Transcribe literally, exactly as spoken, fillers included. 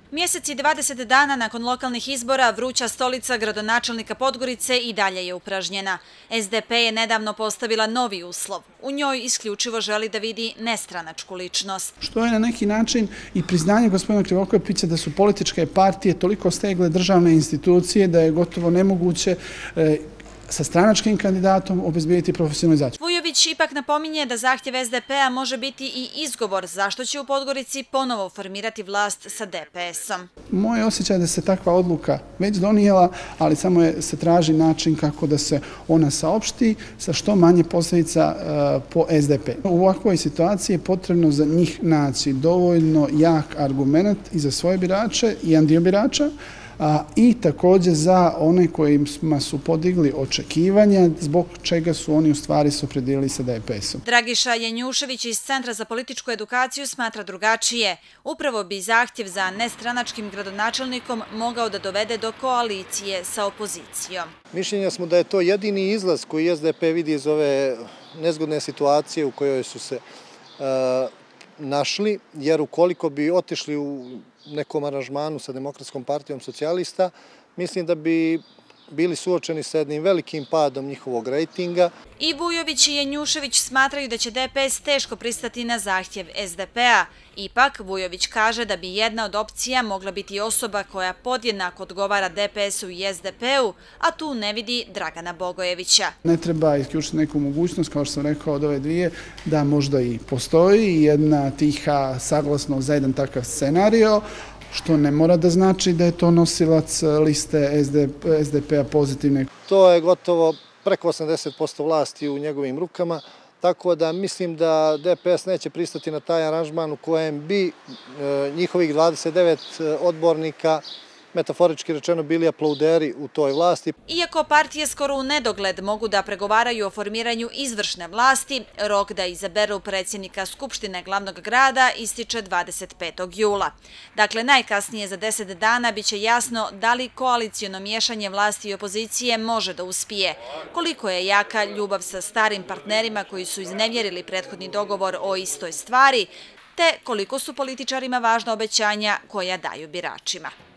Mjesec i dvadeset dana nakon lokalnih izbora vruća stolica gradonačelnika Podgorice i dalje je upražnjena. S D P je nedavno postavila novi uslov. U njoj isključivo želi da vidi nestranačku ličnost. Što je na neki način i priznanje gospodina Krivokapića da su političke partije toliko stegle državne institucije da je gotovo nemoguće sa stranačkim kandidatom obezbediti profesionalizaciju. Vujović ipak napominje da zahtjev S D P-a može biti i izgovor zašto će u Podgorici ponovo formirati vlast sa D P S-om. Moj osjećaj je da se takva odluka već donijela, ali samo je, se traži način kako da se ona saopšti sa što manje posljedica uh, po S D P. U ovakvoj situaciji je potrebno za njih naći dovoljno jak argument i za svoje birače, jedan dio birača, A, i također za one kojima su podigli očekivanja zbog čega su oni u stvari se opredijelili sa D P S-om. Dragiša Janjušević iz Centra za političku edukaciju smatra drugačije. Upravo bi zahtjev za nestranačkim gradonačelnikom mogao da dovede do koalicije sa opozicijom. Mišljenja smo da je to jedini izlaz koji S D P vidi iz ove nezgodne situacije u kojoj su se uh, našli, jer ukoliko bi otišli u nekom aranžmanu sa Demokratskom partijom socijalista, mislim da bi bili suočeni sa jednim velikim padom njihovog rejtinga. I Vujović i Janjušević smatraju da će D P S teško pristati na zahtjev S D P-a. Ipak, Vujović kaže da bi jedna od opcija mogla biti osoba koja podjednako odgovara D P S-u i S D P-u, a tu ne vidi Dragana Bogojevića. Ne treba isključiti neku mogućnost, kao što sam rekao od ove dvije, da možda i postoji jedna tiha saglasnost za jedan takav scenario, što ne mora da znači da je to nosilac liste S D P-a pozitivne. To je gotovo preko osamdeset posto vlasti u njegovim rukama, tako da mislim da D P S neće pristati na taj aranžman u kojem bi e, njihovih dvadeset devet odbornika metaforički rečeno bili aplauderi u toj vlasti. Iako partije skoro u nedogled mogu da pregovaraju o formiranju izvršne vlasti, rok da izaberu predsjednika Skupštine glavnog grada ističe dvadeset petog jula. Dakle, najkasnije za deset dana biće jasno da li koaliciono miješanje vlasti i opozicije može da uspije, koliko je jaka ljubav sa starim partnerima koji su iznevjerili prethodni dogovor o istoj stvari, te koliko su političarima važna obećanja koja daju biračima.